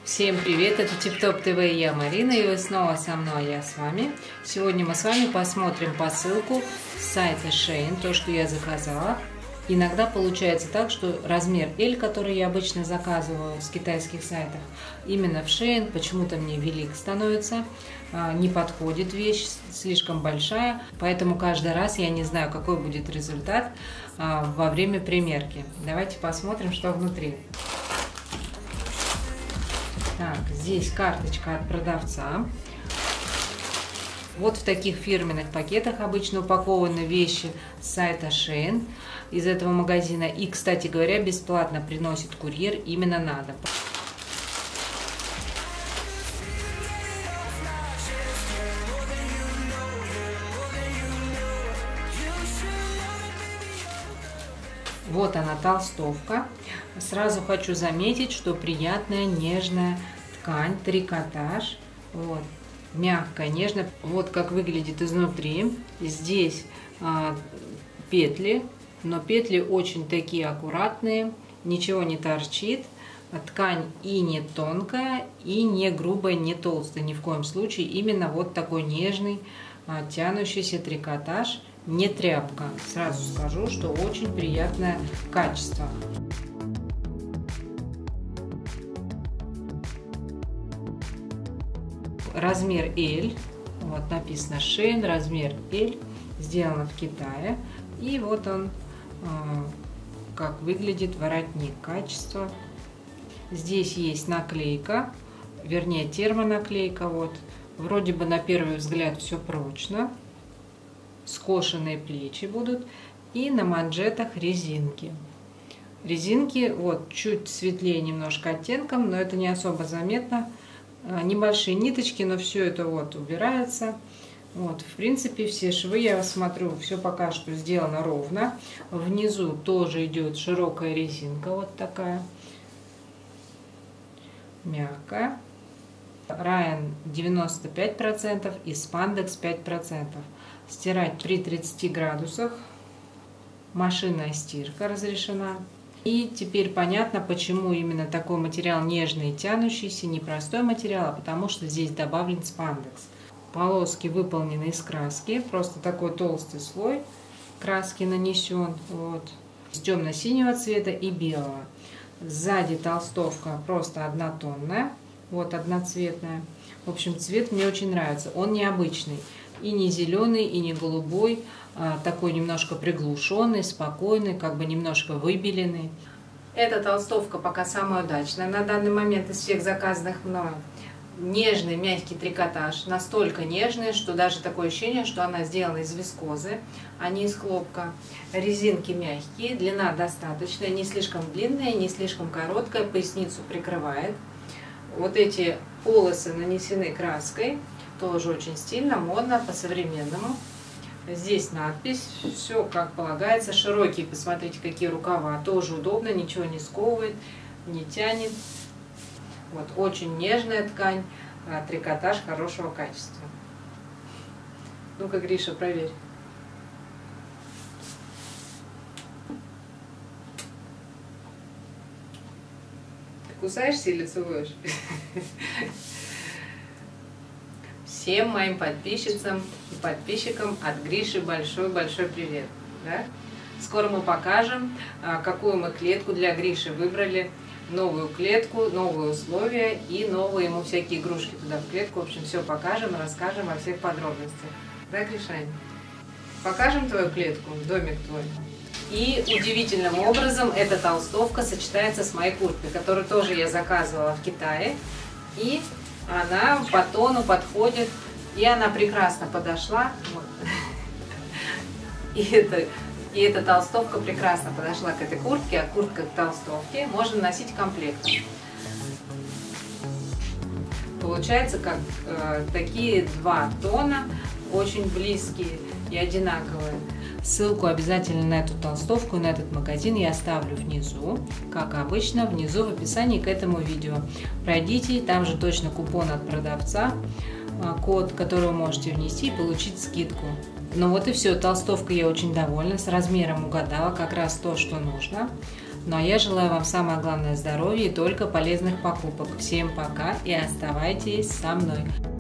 Всем привет, это ТипТоп ТВ и я Марина, и вы снова со мной, а я с вами. Сегодня мы с вами посмотрим посылку с сайта Shein, то, что я заказала. Иногда получается так, что размер L, который я обычно заказываю с китайских сайтов, именно в Shein почему-то мне велик становится, не подходит вещь, слишком большая, поэтому каждый раз я не знаю, какой будет результат во время примерки. Давайте посмотрим, что внутри. Так, здесь карточка от продавца. Вот в таких фирменных пакетах обычно упакованы вещи с сайта Shein, из этого магазина. И, кстати говоря, бесплатно приносит курьер именно на дом. Вот она, толстовка. Сразу хочу заметить, что приятная, нежная ткань, трикотаж. Вот. Мягкая, нежная. Вот как выглядит изнутри. Здесь петли, но петли очень такие аккуратные, ничего не торчит. Ткань и не тонкая, и не грубая, не толстая, ни в коем случае. Именно вот такой нежный, тянущийся трикотаж. Не тряпка. Сразу скажу, что очень приятное качество. Размер L. Вот написано Shein, размер L. Сделано в Китае. И вот он, как выглядит воротник. Качество. Здесь есть наклейка, вернее термонаклейка. Вот. Вроде бы на первый взгляд все прочно. Скошенные плечи будут, и на манжетах резинки. Резинки вот чуть светлее немножко оттенком, но это не особо заметно. Небольшие ниточки, но все это вот убирается. Вот, в принципе, все швы, я смотрю, все пока что сделано ровно. Внизу тоже идет широкая резинка, вот такая, мягкая. Rayon 95% и спандекс 5%. Стирать при 30 градусах. Машинная стирка разрешена. И теперь понятно, почему именно такой материал нежный и тянущийся, не простой материал, а потому что здесь добавлен спандекс. Полоски выполнены из краски, просто такой толстый слой краски нанесен. Вот. С темно-синего цвета и белого. Сзади толстовка просто однотонная. Вот одноцветная. В общем, цвет мне очень нравится. Он необычный. И не зеленый, и не голубой. Такой немножко приглушенный, спокойный, как бы немножко выбеленный. Эта толстовка пока самая удачная на данный момент из всех заказанных мною. Нежный, мягкий трикотаж. Настолько нежный, что даже такое ощущение, что она сделана из вискозы, а не из хлопка. Резинки мягкие, длина достаточная, не слишком длинная, не слишком короткая, поясницу прикрывает. Вот эти полосы нанесены краской, тоже очень стильно, модно, по-современному. Здесь надпись, все как полагается, широкие, посмотрите, какие рукава, тоже удобно, ничего не сковывает, не тянет. Вот, очень нежная ткань, трикотаж хорошего качества. Ну-ка, Гриша, проверь. Кусаешься или целуешь? Всем моим подписчицам и подписчикам от Гриши большой-большой привет. Да? Скоро мы покажем, какую мы клетку для Гриши выбрали. Новую клетку, новые условия и новые ему всякие игрушки туда в клетку. В общем, все покажем, расскажем во всех подробностях. Да, Гришань? Покажем твою клетку, домик твой. И удивительным образом эта толстовка сочетается с моей курткой, которую тоже я заказывала в Китае. И она по тону подходит, и она прекрасно подошла. Вот. И эта толстовка прекрасно подошла к этой куртке, а куртка к толстовке можно носить комплектом. Получается, как такие два тона, очень близкие и одинаковые. Ссылку обязательно на эту толстовку и на этот магазин я оставлю внизу, как обычно, внизу в описании к этому видео. Пройдите, там же точно купон от продавца, код, который вы можете внести и получить скидку. Ну вот и все, толстовка я очень довольна, с размером угадала, как раз то, что нужно. Ну а я желаю вам самое главное здоровья и только полезных покупок. Всем пока и оставайтесь со мной.